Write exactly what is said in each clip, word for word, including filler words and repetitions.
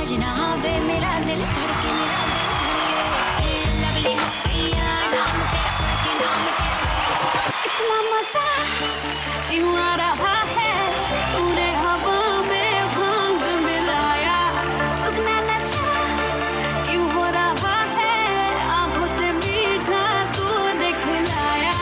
सजना वे मेरा दिल धड़के मेरा दिल धड़के लवली हो गया नाम तेरा के नाम तेरा इतना मजा क्यों आ रहा है तूने हवा में भांग मिलाया अपना नशा क्यों हो रहा है आंखों से मीठा तूने खिलाया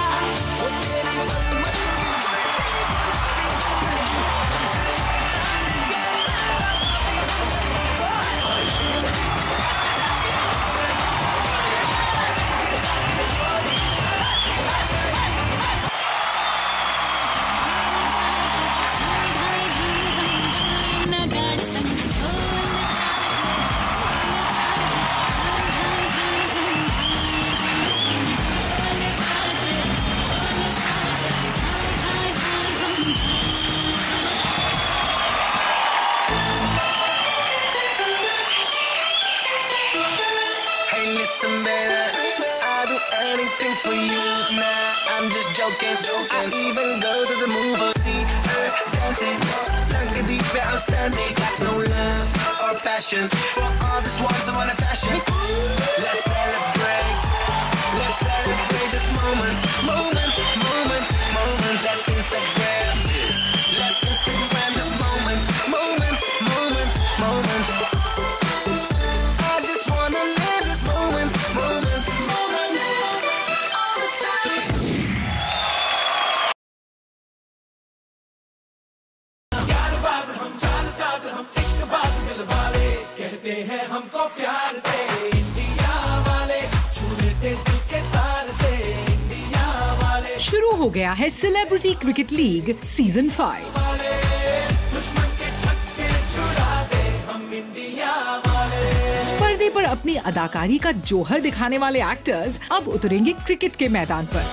I even go to the movie, see her dancing like a deep outstanding. Got no love or passion for all this wants I wanna fashion. Let's celebrate, let's celebrate this moment, moment, moment, moment. Let's Instagram this, let's Instagram this moment, moment, moment, moment. I just wanna live this moment, moment, moment, all the time. हमको प्यार से India वाले छू लेते दिल के तार से इंडिया वाले। शुरू हो गया है celebrity cricket league season five. दुश्मन के छक्के छुड़ा दे हम इंडिया वाले। पर्दे पर अपनी अदाकारी का जौहर दिखाने वाले एक्टर्स अब उतरेंगे क्रिकेट के मैदान पर।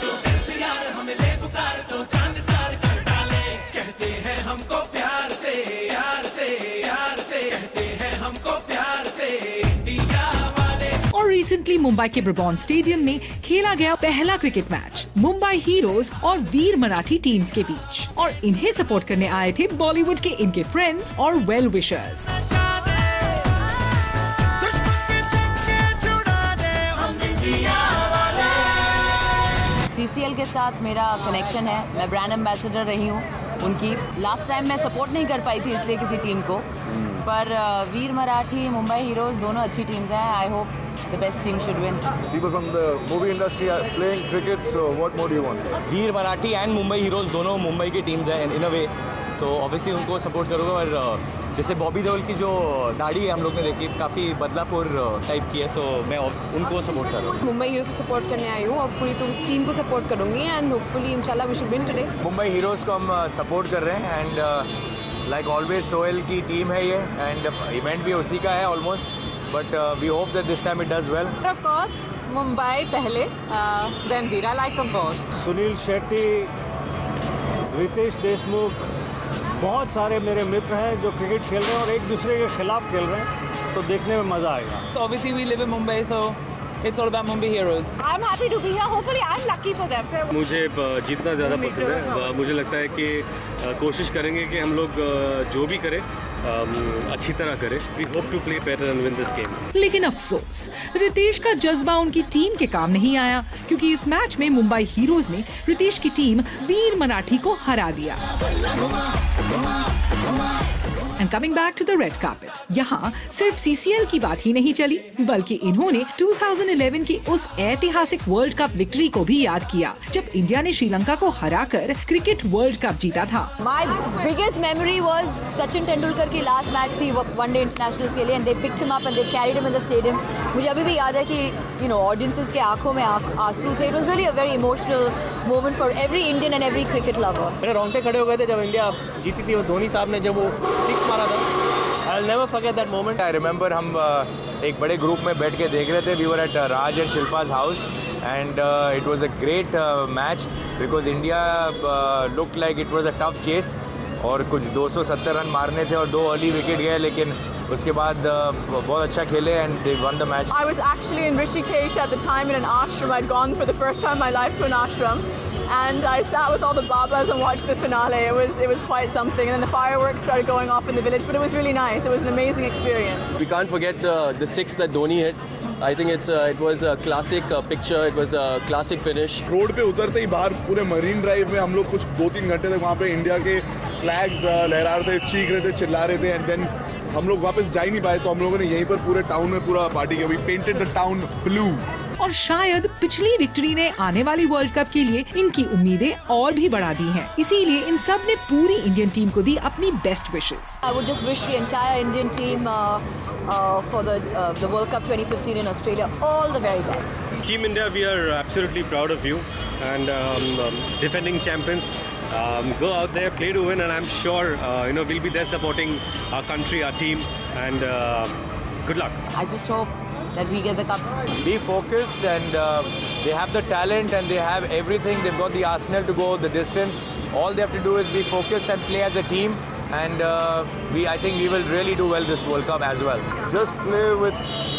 रिसेंटली मुंबई के ब्रबॉर्न स्टेडियम में खेला गया पहला क्रिकेट मैच मुंबई हीरोज और वीर मराठी टीम्स के बीच और इन्हें सपोर्ट करने आए थे बॉलीवुड के इनके फ्रेंड्स और वेल विशर्स। सीसीएल के साथ मेरा कनेक्शन है, मैं ब्रांड एम्बेसडर रही हूँ उनकी। लास्ट टाइम मैं सपोर्ट नहीं कर पाई थी इसलिए किसी टीम को, पर वीर मराठी मुंबई हीरोज दोनों अच्छी टीम्स हैं। I hope the best team should win. People from the movie industry are playing cricket, so what more do you want? Veer Marathi and Mumbai heroes दोनों मुंबई की टीम्स हैं इन अ वे, तो ऑब्वियसली उनको सपोर्ट करूँगा। और जैसे बॉबी देओल की जो दाढ़ी है हम लोग ने देखी, काफ़ी बदलापुर टाइप की है, तो मैं उनको सपोर्ट कर रहा हूँ। मुंबई हीरोज को सपोर्ट करने आई हूँ और पूरी टीम को सपोर्ट करूँगी एंड होपफुली इंशाल्लाह we should win today. Mumbai heroes को हम सपोर्ट कर रहे हैं एंड लाइक ऑलवेज सोहेल की टीम है ये, एंड इवेंट भी उसी का है almost, but uh, we hope that this time it does well. Of course, Mumbai pehle, uh, then Veer. I like them both. Sunil Shetty, Riteish Deshmukh, बहुत सारे मेरे मित्र हैं जो क्रिकेट खेल रहे हैं और एक दूसरे के खिलाफ खेल रहे हैं, तो देखने में मजा आएगा। So obviously we live in Mumbai, so it's all about Mumbai heroes. I'm happy to be here. Hopefully I'm lucky for them. मुझे जीतना ज़्यादा पसंद है। मुझे लगता है कि कोशिश करेंगे कि हम लोग जो भी करें अच्छी तरह करें। We hope to play better and win this game. लेकिन अफसोस, रितेश का जज्बा उनकी टीम के काम नहीं आया, क्योंकि इस मैच में मुंबई हीरोज ने रितेश की टीम वीर मराठी को हरा दिया। And coming back to the red carpet, यहाँ सिर्फ सीसीएल की बात ही नहीं चली, बल्कि इन्होंने दो हज़ार ग्यारह की उस ऐतिहासिक वर्ल्ड कप विक्ट्री को भी याद किया, जब इंडिया ने श्रीलंका को हराकर क्रिकेट वर्ल्ड कप जीता था। My biggest memory was Sachin Tendulkar की लास्ट मैच थी वनडे इंटरनेशनल्स के लिए, and they picked him up and they carried him in the stadium. मुझे अभी भी याद है कि you know audiences के आंखों में आंसू थे। It was really a very emotional moment for every Indian and every cricket lover. मेरे रोंगटे खड़े हो गए थे जब इंडिया जीती थी, वो धोनी साहब ने जब वो सिक्स मारा था। I'll never forget that moment. I remember हम uh, एक बड़े ग्रुप में बैठ के देख रहे थे। We were at uh, Raj and Shilpa's house and uh, it was a great uh, match because India uh, looked like it was a tough chase और कुछ दो सौ सत्तर रन मारने थे और दो अर्ली विकेट गए, लेकिन उसके बाद uh, बहुत अच्छा खेले and they won the match. I was actually in Rishikesh at the time in an ashram. I'd gone for the first time in my life to an ashram. and I sat with all the babas and watched the finale. It was it was quite something, and then the fireworks started going off in the village, but it was really nice. It was an amazing experience. We can't forget the the six that Dhoni hit. I think it's uh, it was a classic uh, picture. It was a classic finish. Road पे उतरते ही बाहर पूरे marine drive में हम लोग कुछ दो तीन घंटे तक वहाँ पे इंडिया के फ्लैग्स लहरा रहे थे, चीख रहे थे, चिल्ला रहे थे, एंड देन हम लोग वापस जा ही नहीं पाए, तो हम लोगों ने यहीं पर पूरे टाउन में पूरा पार्टी किया. We painted the town blue. और शायद पिछली विक्ट्री ने आने वाली वर्ल्ड कप के लिए इनकी उम्मीदें और भी बढ़ा दी हैं. इसीलिए इन सब ने पूरी इंडियन टीम को दी अपनी best wishes. I would just wish the entire Indian team uh, uh, for the uh, the World Cup twenty fifteen in Australia all the very best. Team India, we are absolutely proud of you and um, um, defending champions. Um, go out there, play to win, and I'm sure uh, you know we'll be there supporting our country, our team, and uh, good luck. I just hope that we get the cup. Be focused, and uh, they have the talent and they have everything. They've got the arsenal to go the distance. All they have to do is be focused and play as a team, and uh, we I think we will really do well this World Cup as well. Just play with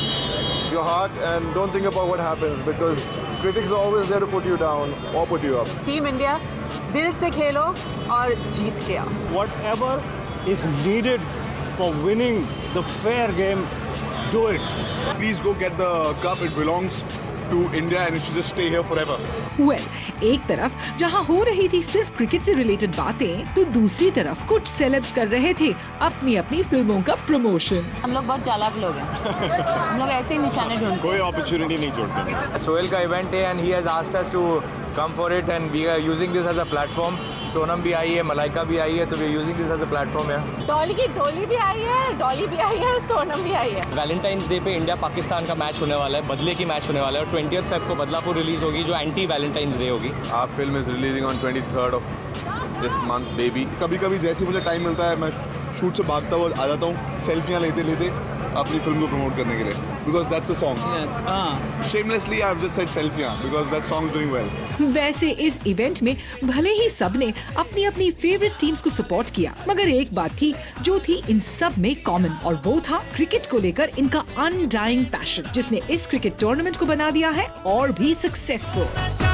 your heart and don't think about what happens, because critics are always there to put you down or put you up. Team India, दिल से खेलो और जीत के आओ. Whatever is needed for winning the fair game, do it. Please go get the cup. It belongs to India and it should just stay here forever. Well, एक तरफ जहां हो रही थी सिर्फ क्रिकेट से रिलेटेड बातें, तो दूसरी तरफ कुछ सेलेब्स कर रहे थे अपनी अपनी फिल्मों का प्रमोशन. हम लोग बहुत चालाक लोग हैं. हम लोग ऐसे ही निशाने ढूंढते हैं. कोई अपॉर्चुनिटी नहीं छोड़ते. सोहेल का इवेंट है and he has asked us to come for it, and we are using this as a platform. Sonam भी आई है, मलाइका भी आई है, तो we are using this as a platform है. डॉली की डोली भी आई है, डॉली भी आई है, सोनम भी आई है. वैलेंटाइंस डे पे इंडिया पाकिस्तान का मैच होने वाला है, बदले की मैच होने वाला है, और ट्वेंटियथ फेब को बदलापुर रिलीज होगी जो एंटी वैलेंटाइंस डे होगी. Our film is releasing on twenty-third of this month, baby. कभी कभी जैसे मुझे टाइम मिलता है मैं शूट से भागता हुआ आ जाता हूँ, सेल्फियाँ लेते लेते अपनी फिल्म को प्रमोट करने के लिए, because that's the song. Yes. Ah. Shamelessly I've just said selfie because that song is doing well. वैसे इस इवेंट में भले ही सबने अपनी अपनी फेवरेट टीम्स को सपोर्ट किया, मगर एक बात थी जो थी इन सब में कॉमन, और वो था क्रिकेट को लेकर इनका अनडाइंग पैशन, जिसने इस क्रिकेट टूर्नामेंट को बना दिया है और भी सक्सेसफुल.